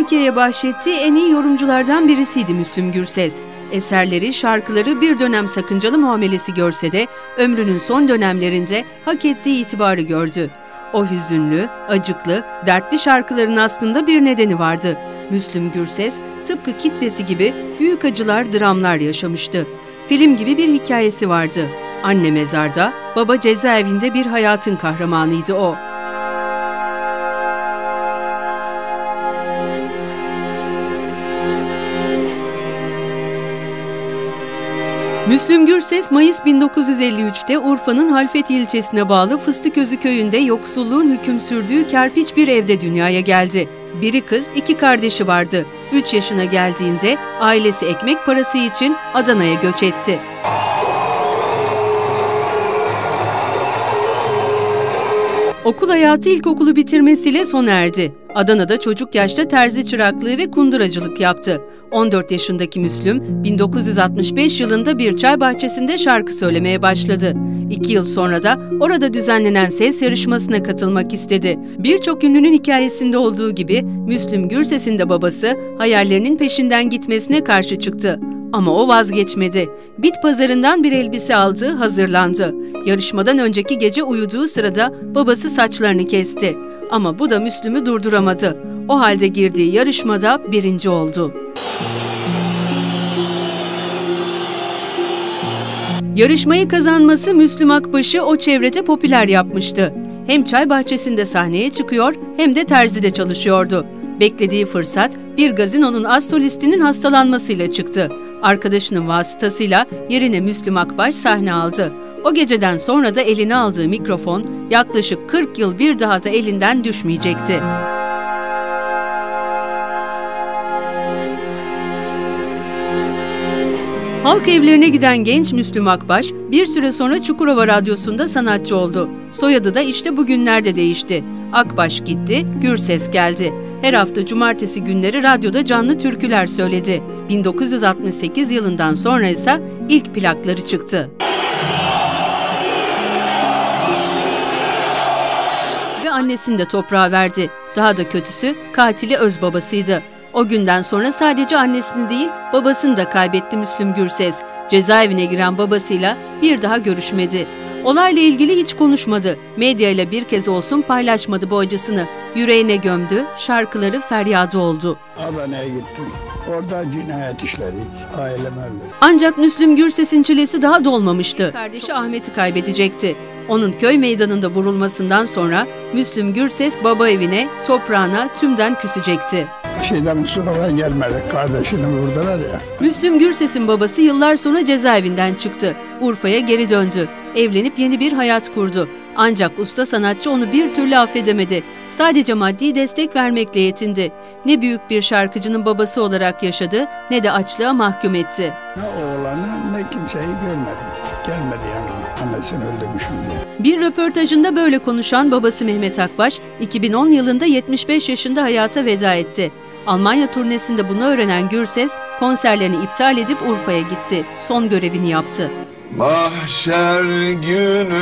Türkiye'ye bahşettiği en iyi yorumculardan birisiydi Müslüm Gürses. Eserleri, şarkıları bir dönem sakıncalı muamelesi görse de ömrünün son dönemlerinde hak ettiği itibarı gördü. O hüzünlü, acıklı, dertli şarkıların aslında bir nedeni vardı. Müslüm Gürses tıpkı kitlesi gibi büyük acılar, dramlar yaşamıştı. Film gibi bir hikayesi vardı. Anne mezarda, baba cezaevinde bir hayatın kahramanıydı o. Müslüm Gürses, Mayıs 1953'te Urfa'nın Halfeti ilçesine bağlı Fıstıközü köyünde yoksulluğun hüküm sürdüğü kerpiç bir evde dünyaya geldi. Biri kız, 2 kardeşi vardı. 3 yaşına geldiğinde ailesi ekmek parası için Adana'ya göç etti. Okul hayatı ilkokulu bitirmesiyle sona erdi. Adana'da çocuk yaşta terzi çıraklığı ve kunduracılık yaptı. 14 yaşındaki Müslüm, 1965 yılında bir çay bahçesinde şarkı söylemeye başladı. 2 yıl sonra da orada düzenlenen ses yarışmasına katılmak istedi. Birçok ünlünün hikayesinde olduğu gibi Müslüm Gürses'in de babası hayallerinin peşinden gitmesine karşı çıktı. Ama o vazgeçmedi. Bit pazarından bir elbise aldı, hazırlandı. Yarışmadan önceki gece uyuduğu sırada babası saçlarını kesti. Ama bu da Müslüm'ü durduramadı. O halde girdiği yarışmada birinci oldu. Yarışmayı kazanması Müslüm Akbaş'ı o çevrede popüler yapmıştı. Hem çay bahçesinde sahneye çıkıyor hem de terzide çalışıyordu. Beklediği fırsat bir gazinonun az solistinin hastalanmasıyla çıktı. Arkadaşının vasıtasıyla yerine Müslüm Akbaş sahne aldı. O geceden sonra da eline aldığı mikrofon yaklaşık 40 yıl bir daha da elinden düşmeyecekti. Halk evlerine giden genç Müslüm Akbaş bir süre sonra Çukurova Radyosu'nda sanatçı oldu. Soyadı da işte bugünlerde değişti. Akbaş gitti, Gürses geldi. Her hafta cumartesi günleri radyoda canlı türküler söyledi. 1968 yılından sonra ise ilk plakları çıktı. Ve annesini de toprağa verdi. Daha da kötüsü katili öz babasıydı. O günden sonra sadece annesini değil, babasını da kaybetti Müslüm Gürses. Cezaevine giren babasıyla bir daha görüşmedi. Olayla ilgili hiç konuşmadı. Medyayla bir kez olsun paylaşmadı bu acısını. Yüreğine gömdü, şarkıları feryadı oldu. Adana'ya gittim. Orada cinayet işledik. Ailem öldü. Ancak Müslüm Gürses'in çilesi daha dolmamıştı. Kardeşi Ahmet'i kaybedecekti. Onun köy meydanında vurulmasından sonra Müslüm Gürses baba evine, toprağına tümden küsecekti. Şeyden sonra gelmedi. Kardeşini vurdular ya. Müslüm Gürses'in babası yıllar sonra cezaevinden çıktı. Urfa'ya geri döndü. Evlenip yeni bir hayat kurdu. Ancak usta sanatçı onu bir türlü affedemedi. Sadece maddi destek vermekle yetindi. Ne büyük bir şarkıcının babası olarak yaşadı, ne de açlığa mahkum etti. Ne oğlanı ne kimseyi görmedim. Gelmedi yanıma. Annesini öldürmüşüm diye. Bir röportajında böyle konuşan babası Mehmet Akbaş, 2010 yılında 75 yaşında hayata veda etti. Almanya turnesinde bunu öğrenen Gürses, konserlerini iptal edip Urfa'ya gitti. Son görevini yaptı. Mahşer günü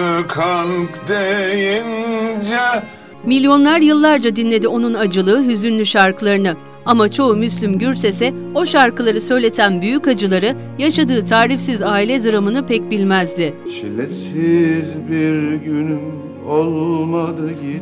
kalk deyince... Milyonlar yıllarca dinledi onun acılı, hüzünlü şarkılarını. Ama çoğu Müslüm Gürses'e o şarkıları söyleten büyük acıları, yaşadığı tarifsiz aile dramını pek bilmezdi. Çilesiz bir günüm olmadı gitti.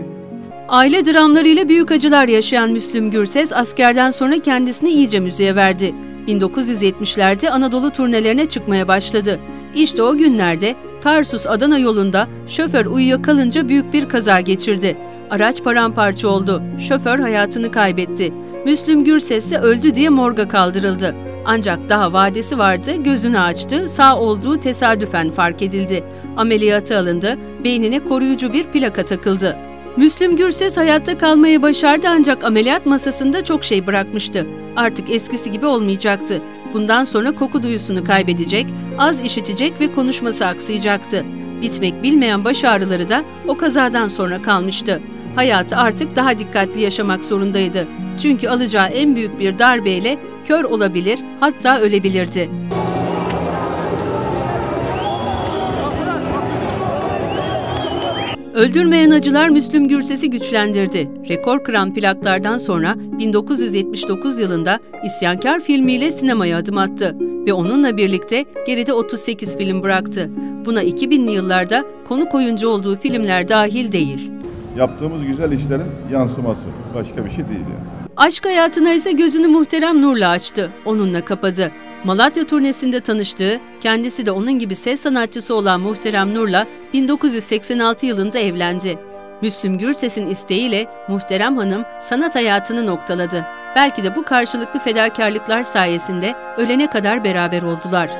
Aile dramlarıyla büyük acılar yaşayan Müslüm Gürses askerden sonra kendisini iyice müziğe verdi. 1970'lerde Anadolu turnelerine çıkmaya başladı. İşte o günlerde Tarsus-Adana yolunda şoför uyuyakalınca büyük bir kaza geçirdi. Araç paramparça oldu. Şoför hayatını kaybetti. Müslüm Gürses ise öldü diye morga kaldırıldı. Ancak daha vadesi vardı, gözünü açtı, sağ olduğu tesadüfen fark edildi. Ameliyata alındı, beynine koruyucu bir plaka takıldı. Müslüm Gürses hayatta kalmayı başardı ancak ameliyat masasında çok şey bırakmıştı. Artık eskisi gibi olmayacaktı. Bundan sonra koku duyusunu kaybedecek, az işitecek ve konuşması aksayacaktı. Bitmek bilmeyen baş ağrıları da o kazadan sonra kalmıştı. Hayatı artık daha dikkatli yaşamak zorundaydı. Çünkü alacağı en büyük bir darbeyle kör olabilir, hatta ölebilirdi. Öldürmeyen acılar Müslüm Gürses'i güçlendirdi. Rekor kıran plaklardan sonra 1979 yılında İsyankar filmiyle sinemaya adım attı ve onunla birlikte geride 38 film bıraktı. Buna 2000'li yıllarda konuk oyuncu olduğu filmler dahil değil. Yaptığımız güzel işlerin yansıması. Başka bir şey değil yani. Aşk hayatına ise gözünü Muhterem Nur'la açtı. Onunla kapadı. Malatya turnesinde tanıştığı, kendisi de onun gibi ses sanatçısı olan Muhterem Nur'la 1986 yılında evlendi. Müslüm Gürses'in isteğiyle Muhterem Hanım sanat hayatını noktaladı. Belki de bu karşılıklı fedakarlıklar sayesinde ölene kadar beraber oldular.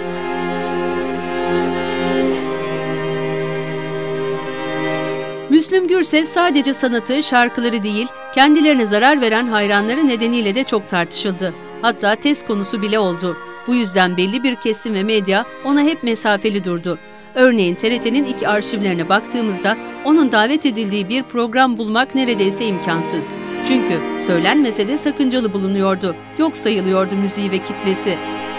Müslüm Gürses sadece sanatı, şarkıları değil, kendilerine zarar veren hayranları nedeniyle de çok tartışıldı. Hatta test konusu bile oldu. Bu yüzden belli bir kesim ve medya ona hep mesafeli durdu. Örneğin TRT'nin ilk arşivlerine baktığımızda onun davet edildiği bir program bulmak neredeyse imkansız. Çünkü söylenmese de sakıncalı bulunuyordu, yok sayılıyordu müziği ve kitlesi.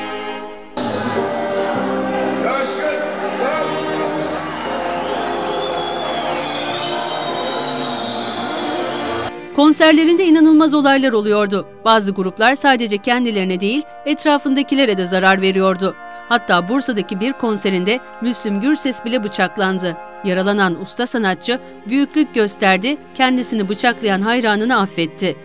Konserlerinde inanılmaz olaylar oluyordu. Bazı gruplar sadece kendilerine değil, etrafındakilere de zarar veriyordu. Hatta Bursa'daki bir konserinde Müslüm Gürses bile bıçaklandı. Yaralanan usta sanatçı büyüklük gösterdi, kendisini bıçaklayan hayranını affetti.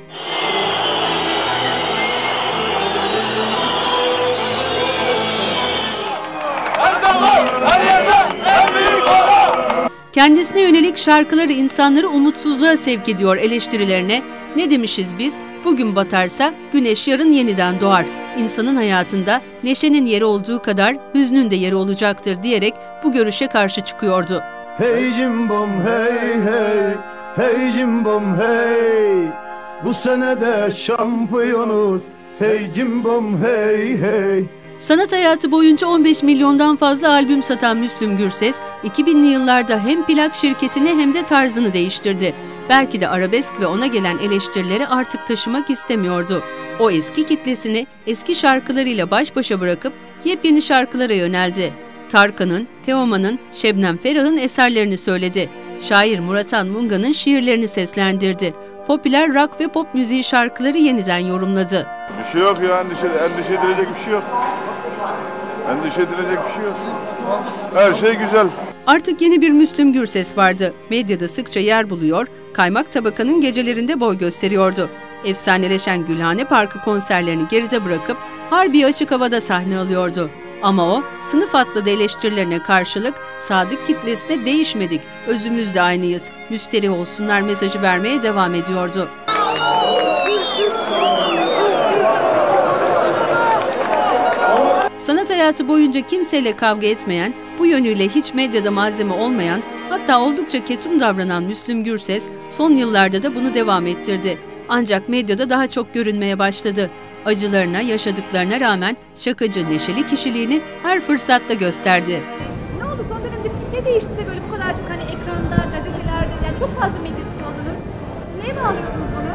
Kendisine yönelik şarkıları insanları umutsuzluğa sevk ediyor eleştirilerine, ne demişiz biz, bugün batarsa güneş yarın yeniden doğar. İnsanın hayatında neşenin yeri olduğu kadar hüznün de yeri olacaktır diyerek bu görüşe karşı çıkıyordu. Hey cimbom hey hey, hey cimbom hey, bu sene de şampiyonuz, hey cimbom hey hey. Sanat hayatı boyunca 15 milyondan fazla albüm satan Müslüm Gürses, 2000'li yıllarda hem plak şirketini hem de tarzını değiştirdi. Belki de arabesk ve ona gelen eleştirileri artık taşımak istemiyordu. O eski kitlesini eski şarkılarıyla baş başa bırakıp yepyeni şarkılara yöneldi. Tarkan'ın, Teoman'ın, Şebnem Ferah'ın eserlerini söyledi. Şair Murat Munga'nın şiirlerini seslendirdi. Popüler rock ve pop müziği şarkıları yeniden yorumladı. Bir şey yok ya, endişe edilecek bir şey yok. Endişe edilecek bir şey yok. Her şey güzel. Artık yeni bir Müslüm Gürses vardı. Medyada sıkça yer buluyor, Kaymak Tabaka'nın gecelerinde boy gösteriyordu. Efsaneleşen Gülhane Parkı konserlerini geride bırakıp harbi açık havada sahne alıyordu. Ama o, sınıf atladı eleştirilerine karşılık sadık kitlesine değişmedik, özümüzde aynıyız, müsterih olsunlar mesajı vermeye devam ediyordu. Sanat hayatı boyunca kimseyle kavga etmeyen, bu yönüyle hiç medyada malzeme olmayan, hatta oldukça ketum davranan Müslüm Gürses son yıllarda da bunu devam ettirdi. Ancak medyada daha çok görünmeye başladı. Acılarına, yaşadıklarına rağmen şakacı, neşeli kişiliğini her fırsatta gösterdi. Ne oldu son dönemde ne değişti de böyle bu kadar çok hani ekranda, gazetelerde yani çok fazla medyatik oldunuz. Siz neye bağlıyorsunuz bunu?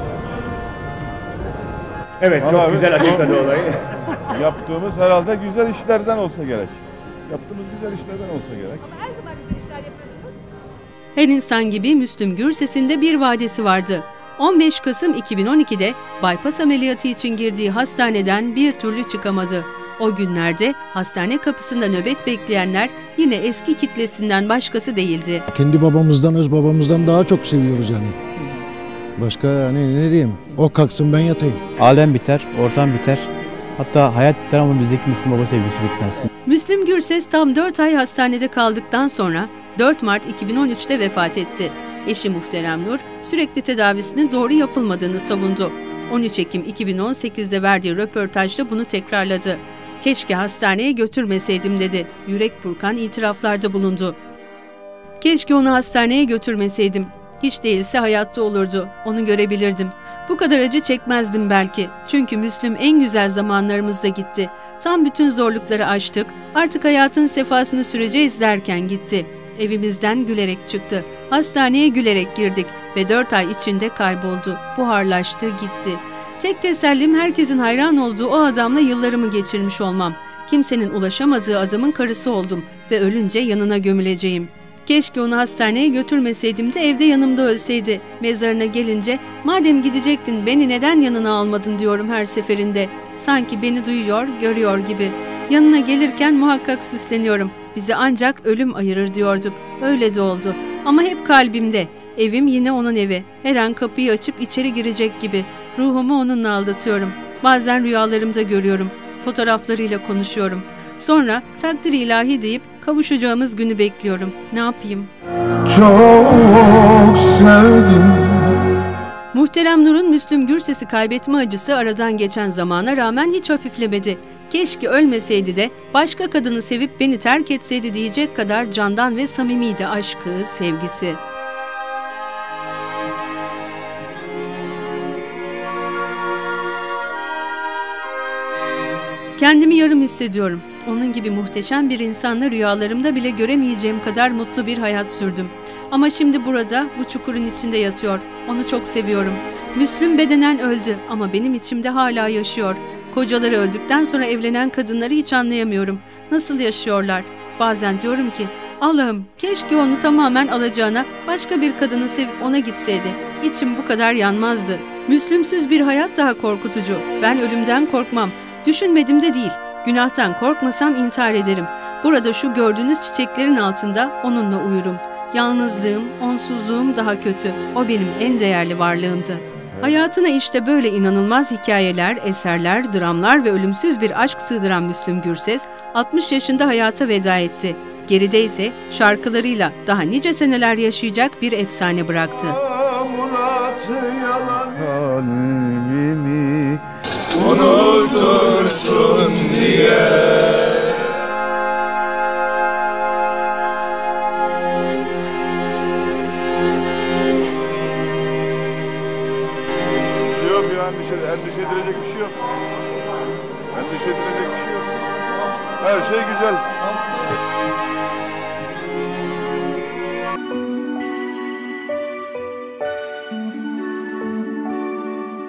Evet, çok güzel açıkladı olayı. Yaptığımız herhalde güzel işlerden olsa gerek. Yaptığımız güzel işlerden olsa gerek. Ama her zaman güzel işler yapıyordunuz. Her insan gibi Müslüm Gürses'in de bir vadesi vardı. 15 Kasım 2012'de bypass ameliyatı için girdiği hastaneden bir türlü çıkamadı. O günlerde hastane kapısında nöbet bekleyenler yine eski kitlesinden başkası değildi. Kendi babamızdan, öz babamızdan daha çok seviyoruz yani. Başka ne diyeyim? O kalksın ben yatayım. Alem biter, ortam biter. Hatta hayat biter ama bizdeki Müslüm Baba sevgisi bitmez. Müslüm Gürses tam 4 ay hastanede kaldıktan sonra 4 Mart 2013'te vefat etti. Eşi Muhterem Nur sürekli tedavisinin doğru yapılmadığını savundu. 13 Ekim 2018'de verdiği röportajda bunu tekrarladı. Keşke hastaneye götürmeseydim dedi. Yürek burkan itiraflarda bulundu. Keşke onu hastaneye götürmeseydim. Hiç değilse hayatta olurdu. Onu görebilirdim. Bu kadar acı çekmezdim belki. Çünkü Müslüm en güzel zamanlarımızda gitti. Tam bütün zorlukları aştık. Artık hayatın sefasını süreceğiz derken gitti. Evimizden gülerek çıktı. Hastaneye gülerek girdik ve 4 ay içinde kayboldu. Buharlaştı, gitti. Tek tesellim herkesin hayran olduğu o adamla yıllarımı geçirmiş olmam. Kimsenin ulaşamadığı adamın karısı oldum ve ölünce yanına gömüleceğim. Keşke onu hastaneye götürmeseydim de evde yanımda ölseydi. Mezarına gelince madem gidecektin beni neden yanına almadın diyorum her seferinde. Sanki beni duyuyor, görüyor gibi. Yanına gelirken muhakkak süsleniyorum. Bizi ancak ölüm ayırır diyorduk. Öyle de oldu. Ama hep kalbimde. Evim yine onun evi. Her an kapıyı açıp içeri girecek gibi. Ruhumu onunla aldatıyorum. Bazen rüyalarımda görüyorum. Fotoğraflarıyla konuşuyorum. Sonra takdir ilahi deyip kavuşacağımız günü bekliyorum. Ne yapayım? Çok sevdim. Muhterem Nur'un Müslüm Gürses'i kaybetme acısı aradan geçen zamana rağmen hiç hafiflemedi. Keşke ölmeseydi de başka kadını sevip beni terk etseydi diyecek kadar candan ve samimiydi aşkı, sevgisi. Kendimi yarım hissediyorum. Onun gibi muhteşem bir insanla rüyalarımda bile göremeyeceğim kadar mutlu bir hayat sürdüm. Ama şimdi burada, bu çukurun içinde yatıyor. Onu çok seviyorum. Müslüm bedenen öldü ama benim içimde hala yaşıyor. Kocaları öldükten sonra evlenen kadınları hiç anlayamıyorum. Nasıl yaşıyorlar? Bazen diyorum ki, Allah'ım keşke onu tamamen alacağına başka bir kadını sevip ona gitseydi. İçim bu kadar yanmazdı. Müslümsüz bir hayat daha korkutucu. Ben ölümden korkmam. Düşünmedim de değil. Günahtan korkmasam intihar ederim. Burada şu gördüğünüz çiçeklerin altında onunla uyurum. Yalnızlığım, onsuzluğum daha kötü. O benim en değerli varlığımdı. Hayatına işte böyle inanılmaz hikayeler, eserler, dramlar ve ölümsüz bir aşk sığdıran Müslüm Gürses, 60 yaşında hayata veda etti. Geride ise şarkılarıyla daha nice seneler yaşayacak bir efsane bıraktı. Kalbimi Unutursun diye. Endişe edilecek bir şey yok. Endişe edilecek bir şey yok. Her şey güzel.